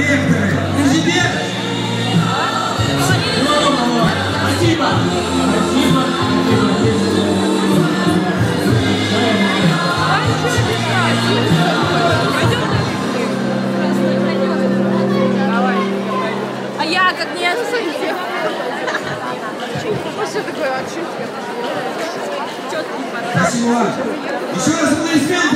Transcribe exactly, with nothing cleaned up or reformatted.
Корректоры. Президент. Спасибо. Спасибо. А я как не отсутствие. Что такое отсутствие? Спасибо. Еще раз аплодисменты.